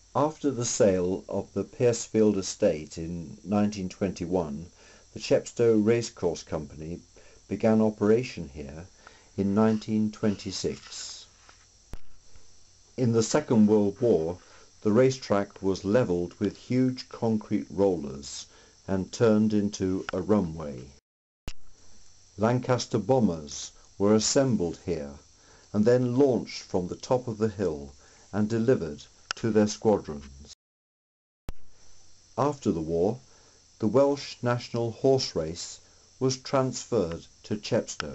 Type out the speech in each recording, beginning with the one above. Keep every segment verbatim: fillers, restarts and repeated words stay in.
After the sale of the Piercefield estate in nineteen twenty-one, the Chepstow Racecourse Company began operation here in nineteen twenty-six. In the Second World War, the racetrack was levelled with huge concrete rollers and turned into a runway. Lancaster bombers were assembled here and then launched from the top of the hill and delivered to their squadrons. After the war, the Welsh National Horse Race was transferred to Chepstow.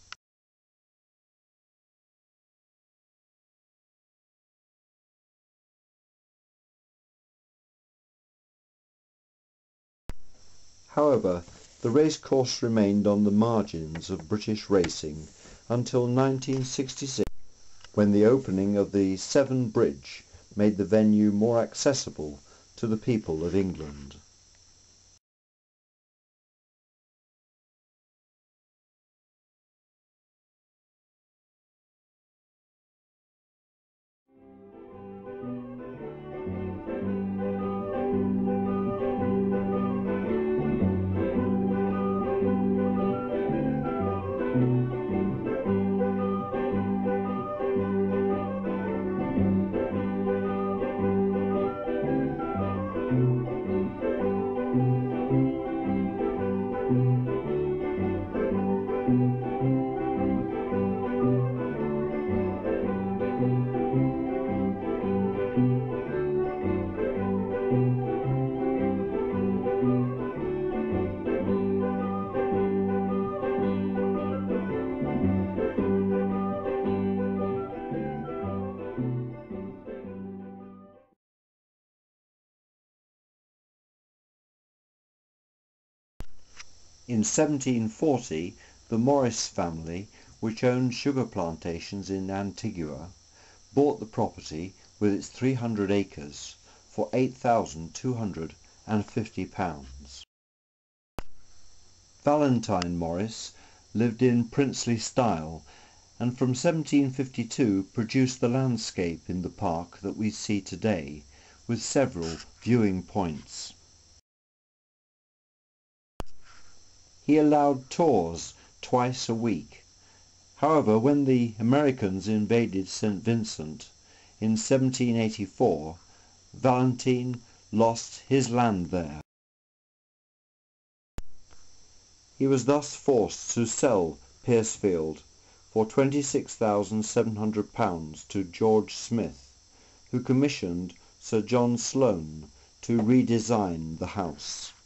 However, the racecourse remained on the margins of British racing until nineteen sixty-six, when the opening of the Severn Bridge made the venue more accessible to the people of England. In seventeen forty, the Morris family, which owned sugar plantations in Antigua, bought the property with its three hundred acres for eight thousand two hundred fifty pounds. Valentine Morris lived in princely style, and from seventeen fifty-two produced the landscape in the park that we see today, with several viewing points. He allowed tours twice a week. However, when the Americans invaded Saint Vincent in seventeen eighty-four, Valentine lost his land there. He was thus forced to sell Piercefield for twenty-six thousand seven hundred pounds to George Smith, who commissioned Sir John Sloane to redesign the house.